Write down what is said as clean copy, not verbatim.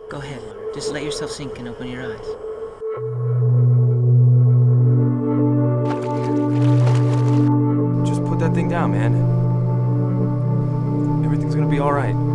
Go ahead. Just let yourself sink and open your eyes. Just put that thing down, man. Everything's gonna be alright.